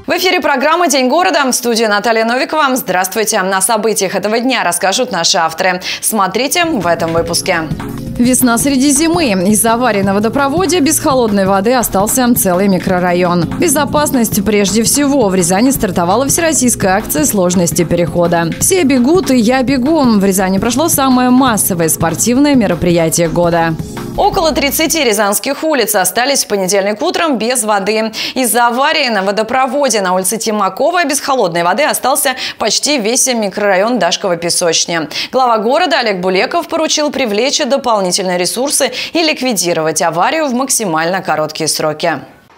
В эфире программа «День города». В студии Наталья Новикова. Здравствуйте. На событиях этого дня расскажут наши авторы. Смотрите в этом выпуске. Весна среди зимы. Из-за аварии на водопроводе без холодной воды остался целый микрорайон. Безопасность прежде всего. В Рязани стартовала всероссийская акция сложности перехода. Все бегут, и я бегу. В Рязани прошло самое массовое спортивное мероприятие года. Около 30 рязанских улиц остались в понедельник утром без воды. Из-за аварии на водопроводе на улице Тимакова без холодной воды остался почти весь микрорайон Дашково-Песочня. Глава города Олег Булеков поручил привлечь дополнительные ресурсы и ликвидировать аварию в максимально короткие сроки.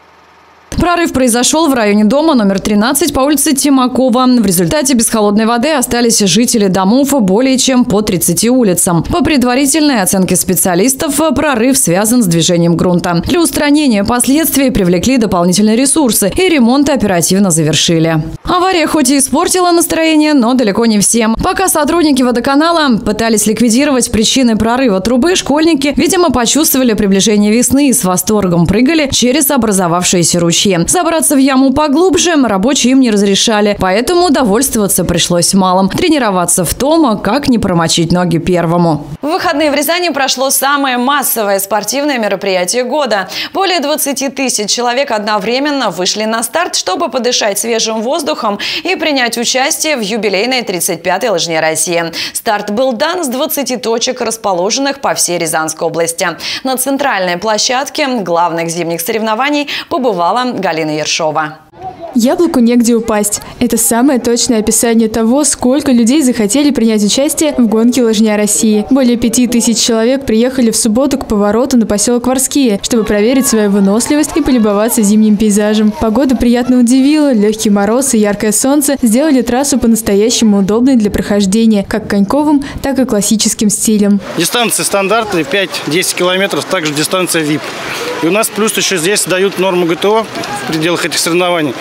Прорыв произошел в районе дома номер 13 по улице Тимакова. В результате без холодной воды остались жители домов более чем по 30 улицам. По предварительной оценке специалистов, прорыв связан с движением грунта. Для устранения последствий привлекли дополнительные ресурсы и ремонт оперативно завершили. Авария хоть и испортила настроение, но далеко не всем. Пока сотрудники водоканала пытались ликвидировать причины прорыва трубы, школьники, видимо, почувствовали приближение весны и с восторгом прыгали через образовавшиеся ручьи. Забраться в яму поглубже рабочие им не разрешали, поэтому довольствоваться пришлось малым. Тренироваться в том, как не промочить ноги первому. В выходные в Рязани прошло самое массовое спортивное мероприятие года. Более 20 тысяч человек одновременно вышли на старт, чтобы подышать свежим воздухом и принять участие в юбилейной 35-й лыжне России. Старт был дан с 20 точек, расположенных по всей Рязанской области. На центральной площадке главных зимних соревнований побывала Галина Ершова. Яблоку негде упасть. Это самое точное описание того, сколько людей захотели принять участие в гонке «Лыжня России». Более 5000 человек приехали в субботу к повороту на поселок Варские, чтобы проверить свою выносливость и полюбоваться зимним пейзажем. Погода приятно удивила, легкий мороз и яркое солнце сделали трассу по-настоящему удобной для прохождения, как коньковым, так и классическим стилем. Дистанции стандартные, 5-10 километров, также дистанция VIP. И у нас плюс еще здесь дают норму ГТО в пределах этих соревнований.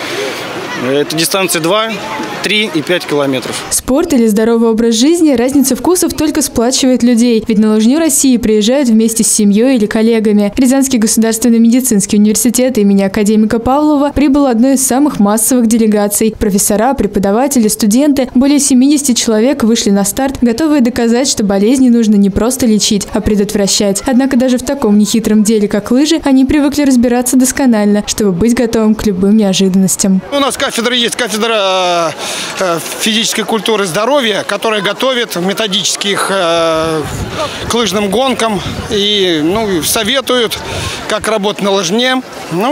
Это дистанция 2, 3 и 5 километров. Спорт или здоровый образ жизни, разница вкусов только сплачивает людей. Ведь на Лыжню России приезжают вместе с семьей или коллегами. Рязанский государственный медицинский университет имени академика Павлова прибыл одной из самых массовых делегаций. Профессора, преподаватели, студенты, более 70 человек вышли на старт, готовые доказать, что болезни нужно не просто лечить, а предотвращать. Однако даже в таком нехитром деле, как лыжи, они привыкли разбираться досконально, чтобы быть готовым к любым неожиданностям. У нас есть кафедра физической культуры и здоровья, которая готовит методически их к лыжным гонкам и советуют, как работать на лыжне,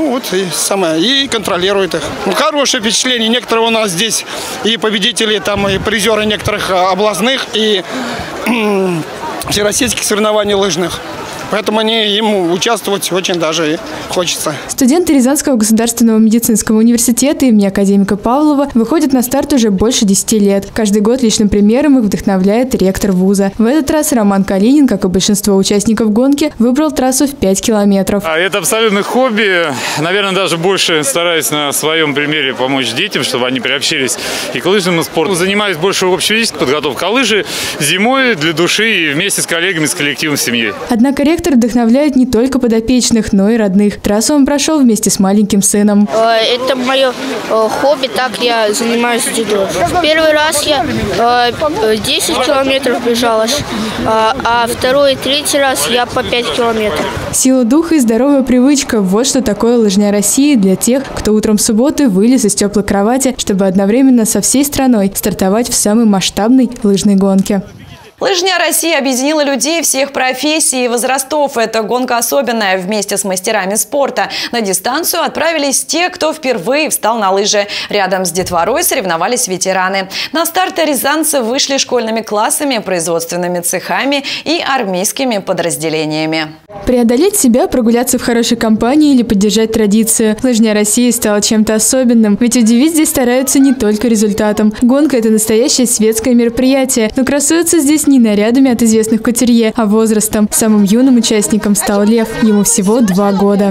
и контролирует их. Хорошее впечатление. Некоторые у нас здесь и победители, и призеры некоторых областных и всероссийских соревнований лыжных. Поэтому им участвовать очень даже и хочется. Студенты Рязанского государственного медицинского университета имени академика Павлова выходят на старт уже больше 10 лет. Каждый год личным примером их вдохновляет ректор вуза. В этот раз Роман Калинин, как и большинство участников гонки, выбрал трассу в 5 километров. Это абсолютно хобби. Наверное, даже больше стараюсь на своем примере помочь детям, чтобы они приобщились и к лыжному спорту. Занимаюсь больше общефизической подготовкой, а лыжи зимой для души и вместе с коллегами, с коллективом, с семьей. Однако ректор вдохновляет не только подопечных, но и родных. Трассу он прошел вместе с маленьким сыном. Это мое хобби, так я занимаюсь дзюдо. Первый раз я 10 километров бежала, а второй и третий раз я по 5 километров. Сила духа и здоровая привычка – вот что такое «Лыжня России» для тех, кто утром субботы вылез из теплой кровати, чтобы одновременно со всей страной стартовать в самой масштабной лыжной гонке. Лыжня России объединила людей всех профессий и возрастов. Эта гонка особенная. Вместе с мастерами спорта на дистанцию отправились те, кто впервые встал на лыжи. Рядом с детворой соревновались ветераны. На старт рязанцы вышли школьными классами, производственными цехами и армейскими подразделениями. Преодолеть себя, прогуляться в хорошей компании или поддержать традицию. Лыжня России стала чем-то особенным. Ведь удивить здесь стараются не только результатом. Гонка – это настоящее светское мероприятие. Но красуются здесь не нарядами от известных кутюрье, а возрастом. Самым юным участником стал Лев. Ему всего 2 года.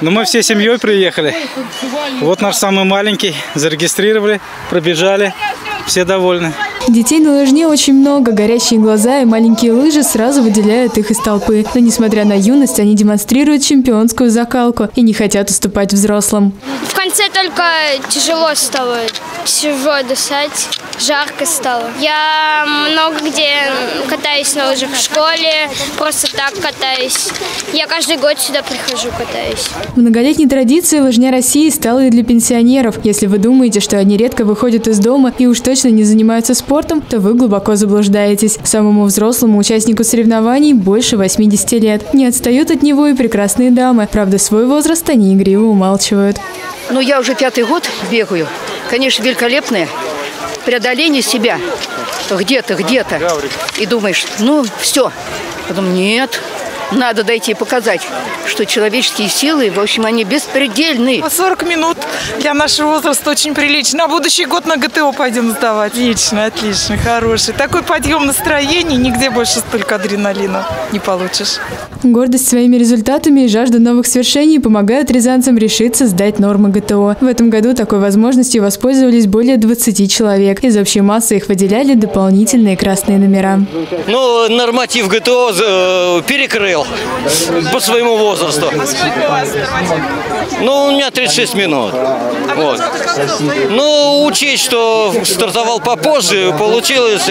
Ну, мы всей семьей приехали. Вот наш самый маленький. Зарегистрировали, пробежали. Все довольны. Детей на лыжне очень много. Горящие глаза и маленькие лыжи сразу выделяют их из толпы. Но несмотря на юность, они демонстрируют чемпионскую закалку и не хотят уступать взрослым. В конце только тяжело стало. Тяжело дышать, жарко стало. Я много где катаюсь на лыжах в школе, просто так катаюсь. Я каждый год сюда прихожу, катаюсь. Многолетней традицией лыжня России стала и для пенсионеров. Если вы думаете, что они редко выходят из дома и уж точно не занимаются спортом, то вы глубоко заблуждаетесь. Самому взрослому участнику соревнований больше 80 лет. Не отстают от него и прекрасные дамы. Правда, свой возраст они игриво умалчивают. Ну, я уже 5-й год бегаю. Конечно, великолепное преодоление себя. Где-то. И думаешь, ну, все. Потом нет. Надо дойти и показать, что человеческие силы, в общем, они беспредельны. 40 минут для нашего возраста очень прилично. На будущий год на ГТО пойдем сдавать. Отлично, хороший. Такой подъем настроения, нигде больше столько адреналина не получишь. Гордость своими результатами и жажда новых свершений помогают рязанцам решиться сдать нормы ГТО. В этом году такой возможностью воспользовались более 20 человек. Из общей массы их выделяли дополнительные красные номера. Ну, норматив ГТО перекрыл по своему возрасту. А сколько у вас норматив? Ну, у меня 36 минут. Вот. Ну, учесть, что стартовал попозже, получилось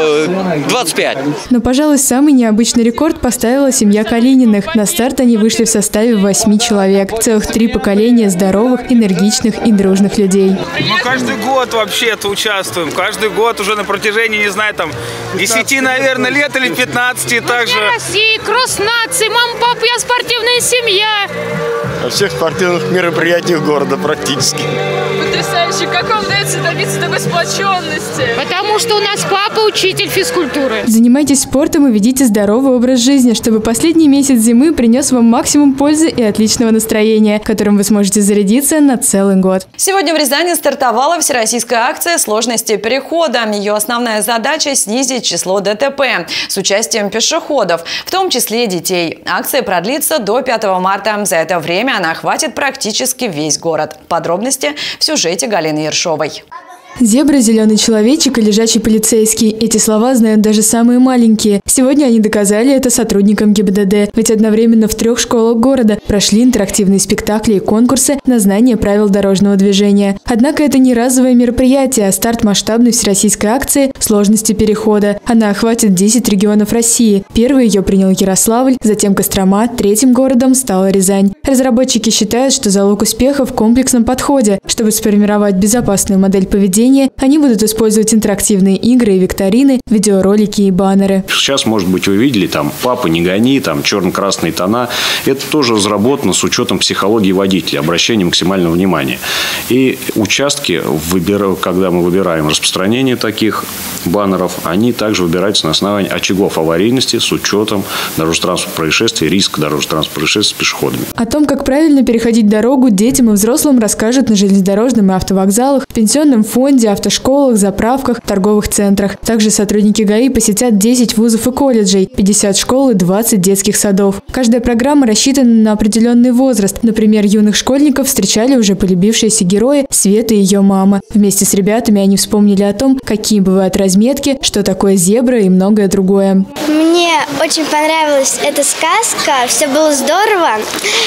25. Но, пожалуй, самый необычный рекорд поставила семья Калининых. На старт они вышли в составе 8 человек. Целых 3 поколения здоровых, энергичных и дружных людей. Мы каждый год вообще-то участвуем. Каждый год уже на протяжении, не знаю, там 10, наверное, лет или 15. И также... России, кросс-нации, мама, папа, я спортивная семья. Во всех спортивных мероприятиях города практически. Потрясающе. Как вам удается добиться такой сплоченности? Потому что у нас папа учитель физкультуры. Занимайтесь спортом и ведите здоровый образ жизни, чтобы последний месяц зимы принес вам максимум пользы и отличного настроения, которым вы сможете зарядиться на целый год. Сегодня в Рязани стартовала всероссийская акция «Сложности перехода». Ее основная задача – снизить число ДТП с участием пешеходов, в том числе детей. Акция продлится до 5 марта. За это время она охватит практически весь город. Подробности в сюжете Галины Ершовой. Зебра, зеленый человечек и лежачий полицейский. Эти слова знают даже самые маленькие. Сегодня они доказали это сотрудникам ГИБДД. Ведь одновременно в 3 школах города прошли интерактивные спектакли и конкурсы на знание правил дорожного движения. Однако это не разовое мероприятие, а старт масштабной всероссийской акции «Сложности перехода». Она охватит 10 регионов России. Первый ее принял Ярославль, затем Кострома, 3-м городом стала Рязань. Разработчики считают, что залог успеха в комплексном подходе. Чтобы сформировать безопасную модель поведения, они будут использовать интерактивные игры и викторины, видеоролики и баннеры. Сейчас, может быть, вы видели, там «Папа, не гони», там черно-красные тона. Это тоже разработано с учетом психологии водителя, обращения максимального внимания. И участки, когда мы выбираем распространение таких баннеров, они также выбираются на основании очагов аварийности с учетом дорожно-транспортных происшествий, риска дорожно-транспортных происшествий с пешеходами. О том, как правильно переходить дорогу, детям и взрослым расскажут на железнодорожном и автовокзалах, в пенсионном фонде, автошколах, заправках, торговых центрах. Также сотрудники ГАИ посетят 10 вузов и колледжей, 50 школ и 20 детских садов. Каждая программа рассчитана на определенный возраст. Например, юных школьников встречали уже полюбившиеся герои Света и ее мама. Вместе с ребятами они вспомнили о том, какие бывают разметки, что такое зебра и многое другое. Мне очень понравилась эта сказка, все было здорово.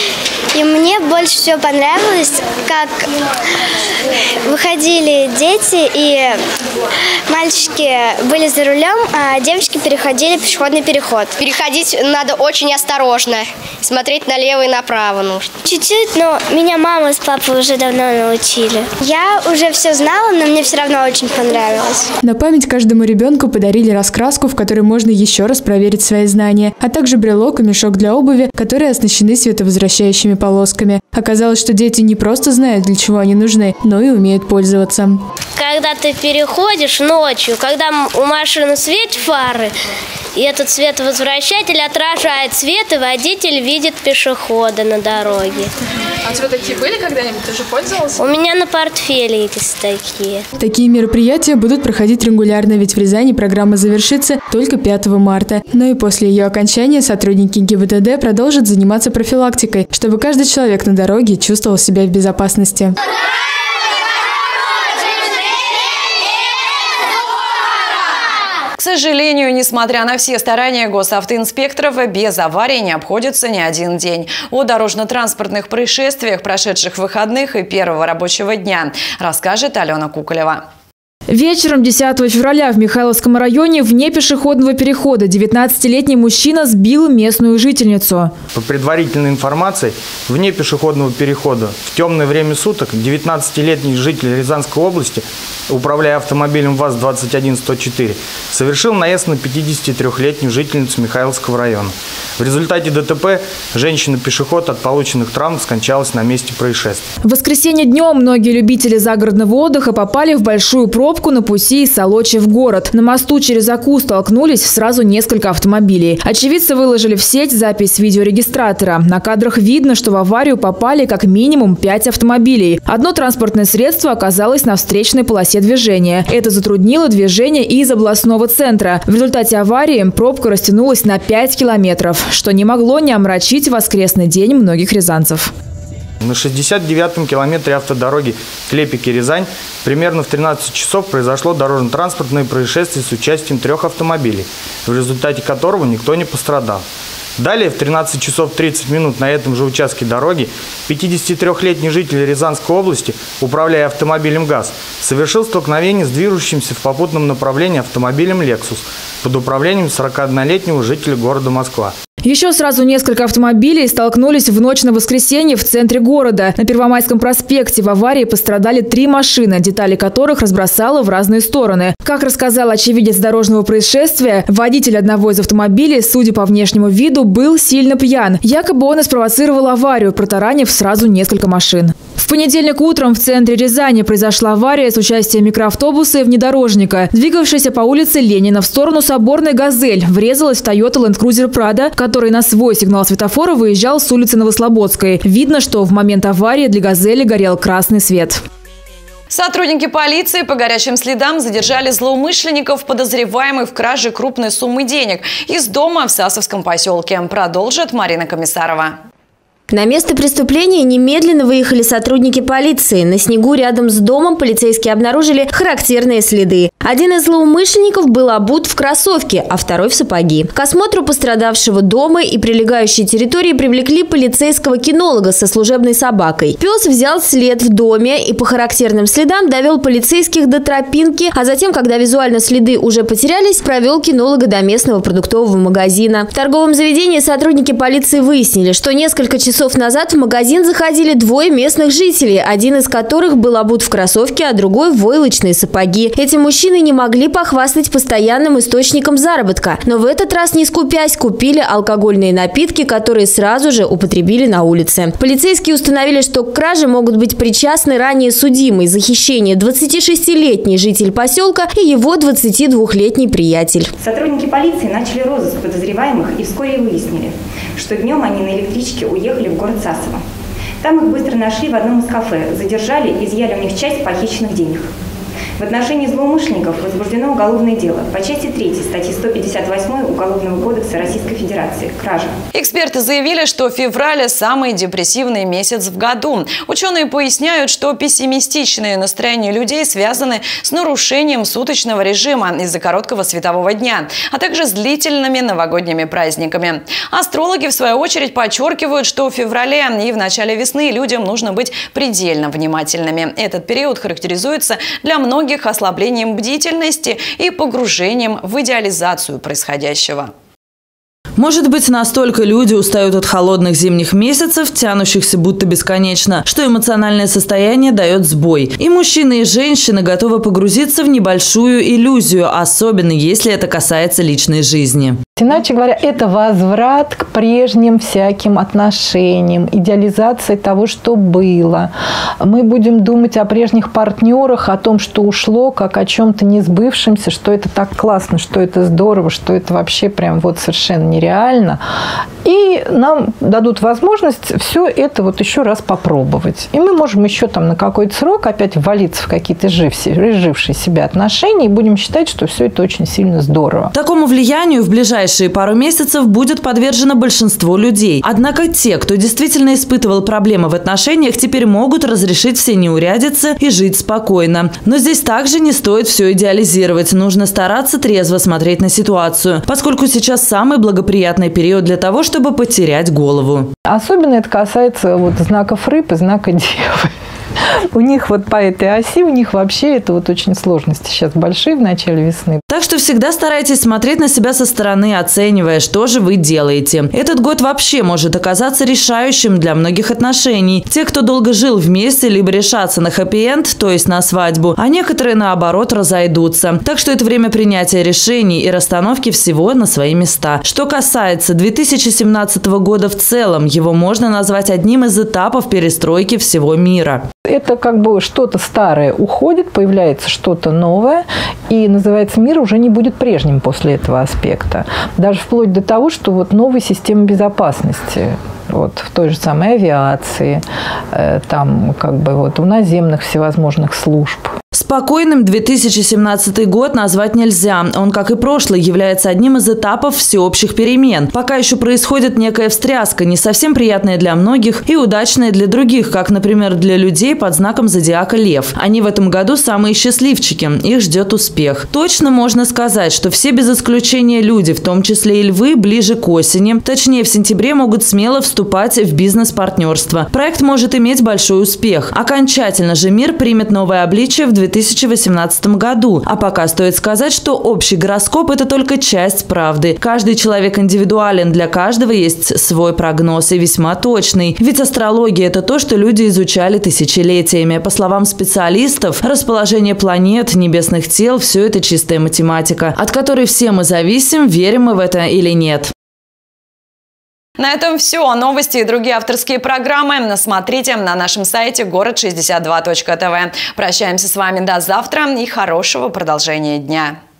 И мне больше всего понравилось, как выходили дети, и мальчики были за рулем, а девочки переходили пешеходный переход. Переходить надо очень осторожно, смотреть налево и направо нужно. Чуть-чуть, но меня мама с папой уже давно научили. Я уже все знала, но мне все равно очень понравилось. На память каждому ребенку подарили раскраску, в которой можно еще раз проверить свои знания, а также брелок и мешок для обуви, которые оснащены световозвращающими полосками. Оказалось, что дети не просто знают, для чего они нужны, но и умеют пользоваться. Когда ты переходишь ночью, когда у машины светят фары, и этот световозвращатель отражает свет, и водитель видит пешехода на дороге. А у тебя такие были когда-нибудь? Ты уже пользовался? У меня на портфеле есть такие. Такие мероприятия будут проходить регулярно, ведь в Рязани программа завершится только 5 марта. Но и после ее окончания сотрудники ГИБДД продолжат заниматься профилактикой, чтобы каждый человек на дороге чувствовал себя в безопасности. К сожалению, несмотря на все старания госавтоинспекторов, без аварий не обходится ни один день. О дорожно-транспортных происшествиях, прошедших выходных и первого рабочего дня, расскажет Алена Куколева. Вечером 10 февраля в Михайловском районе вне пешеходного перехода 19-летний мужчина сбил местную жительницу. По предварительной информации, вне пешеходного перехода в темное время суток 19-летний житель Рязанской области, управляя автомобилем ВАЗ-21104, совершил наезд на 53-летнюю жительницу Михайловского района. В результате ДТП женщина-пешеход от полученных травм скончалась на месте происшествия. В воскресенье днем многие любители загородного отдыха попали в большую пробку на пути из Солочи в город. На мосту через Аку столкнулись сразу несколько автомобилей. Очевидцы выложили в сеть запись с видеорегистратора. На кадрах видно, что в аварию попали как минимум 5 автомобилей. Одно транспортное средство оказалось на встречной полосе движения. Это затруднило движение из областного центра. В результате аварии пробка растянулась на 5 километров, что не могло не омрачить воскресный день многих рязанцев. На 69-м километре автодороги Клепики-Рязань примерно в 13 часов произошло дорожно-транспортное происшествие с участием 3 автомобилей, в результате которого никто не пострадал. Далее в 13 часов 30 минут на этом же участке дороги 53-летний житель Рязанской области, управляя автомобилем ГАЗ, совершил столкновение с движущимся в попутном направлении автомобилем «Лексус» под управлением 41-летнего жителя города Москва. Еще сразу несколько автомобилей столкнулись в ночь на воскресенье в центре города. На Первомайском проспекте в аварии пострадали 3 машины, детали которых разбросало в разные стороны. Как рассказал очевидец дорожного происшествия, водитель одного из автомобилей, судя по внешнему виду, был сильно пьян. Якобы он и спровоцировал аварию, протаранив сразу несколько машин. В понедельник утром в центре Рязани произошла авария с участием микроавтобуса и внедорожника. Двигавшаяся по улице Ленина в сторону Соборной «Газель» врезалась в Toyota Land Cruiser Prado, который на свой сигнал светофора выезжал с улицы Новослободской. Видно, что в момент аварии для «Газели» горел красный свет. Сотрудники полиции по горячим следам задержали злоумышленников, подозреваемых в краже крупной суммы денег из дома в Сасовском поселке. Продолжит Марина Комиссарова. На место преступления немедленно выехали сотрудники полиции. На снегу рядом с домом полицейские обнаружили характерные следы. Один из злоумышленников был обут в кроссовки, а второй в сапоги. К осмотру пострадавшего дома и прилегающей территории привлекли полицейского кинолога со служебной собакой. Пес взял след в доме и по характерным следам довел полицейских до тропинки, а затем, когда визуально следы уже потерялись, провел кинолога до местного продуктового магазина. В торговом заведении сотрудники полиции выяснили, что несколько часов назад в магазин заходили 2 местных жителей, один из которых был обут в кроссовки, а другой в войлочные сапоги. Эти мужчины не могли похвастать постоянным источником заработка, но в этот раз, не скупясь, купили алкогольные напитки, которые сразу же употребили на улице. Полицейские установили, что к краже могут быть причастны ранее судимый за хищение 26-летний житель поселка и его 22-летний приятель. Сотрудники полиции начали розыск подозреваемых и вскоре выяснили, что днем они на электричке уехали в город Сасово. Там их быстро нашли в одном из кафе, задержали, изъяли у них часть похищенных денег. В отношении злоумышленников возбуждено уголовное дело по части 3 статьи 158 Уголовного кодекса Российской Федерации – кража. Эксперты заявили, что февраль – самый депрессивный месяц в году. Ученые поясняют, что пессимистичные настроения людей связаны с нарушением суточного режима из-за короткого светового дня, а также с длительными новогодними праздниками. Астрологи, в свою очередь, подчеркивают, что в феврале и в начале весны людям нужно быть предельно внимательными. Этот период характеризуется для многих ослаблением бдительности и погружением в идеализацию происходящего. Может быть, настолько люди устают от холодных зимних месяцев, тянущихся будто бесконечно, что эмоциональное состояние дает сбой. И мужчины, и женщины готовы погрузиться в небольшую иллюзию, особенно если это касается личной жизни. Иначе говоря, это возврат к прежним всяким отношениям, идеализация того, что было. Мы будем думать о прежних партнерах, о том, что ушло, как о чем-то несбывшемся, что это так классно, что это здорово, что это вообще прям вот совершенно нереально. И нам дадут возможность все это вот еще раз попробовать. И мы можем еще там на какой-то срок опять ввалиться в какие-то изжившие себя отношения и будем считать, что все это очень сильно здорово. Такому влиянию в ближайшие пару месяцев будет подвержено большинство людей. Однако те, кто действительно испытывал проблемы в отношениях, теперь могут разрешить все неурядицы и жить спокойно. Но здесь также не стоит все идеализировать. Нужно стараться трезво смотреть на ситуацию, поскольку сейчас самый благоприятный период для того, чтобы потерять голову. Особенно это касается вот знаков рыб и знака Девы. У них вот по этой оси, у них вообще это вот очень сложности сейчас большие в начале весны. Так что всегда старайтесь смотреть на себя со стороны, оценивая, что же вы делаете. Этот год вообще может оказаться решающим для многих отношений. Те, кто долго жил вместе, либо решатся на хэппи-энд, то есть на свадьбу, а некоторые, наоборот, разойдутся. Так что это время принятия решений и расстановки всего на свои места. Что касается 2017 года в целом, его можно назвать одним из этапов перестройки всего мира. Это как бы что-то старое уходит, появляется что-то новое, и, называется, мир уже не будет прежним после этого аспекта. Даже вплоть до того, что вот новые системы безопасности, вот в той же самой авиации, там как бы вот у наземных всевозможных служб. Спокойным 2017 год назвать нельзя. Он, как и прошлый, является одним из этапов всеобщих перемен. Пока еще происходит некая встряска, не совсем приятная для многих и удачная для других, как, например, для людей под знаком зодиака Лев. Они в этом году самые счастливчики. Их ждет успех. Точно можно сказать, что все без исключения люди, в том числе и львы, ближе к осени, точнее в сентябре, могут смело вступать в бизнес-партнерство. Проект может иметь большой успех. Окончательно же мир примет новое обличие в 2018 году. А пока стоит сказать, что общий гороскоп – это только часть правды. Каждый человек индивидуален, для каждого есть свой прогноз и весьма точный. Ведь астрология – это то, что люди изучали тысячелетиями. По словам специалистов, расположение планет, небесных тел – все это чистая математика, от которой все мы зависим, верим мы в это или нет. На этом все. Новости и другие авторские программы смотрите на нашем сайте город62.тв. Прощаемся с вами до завтра и хорошего продолжения дня.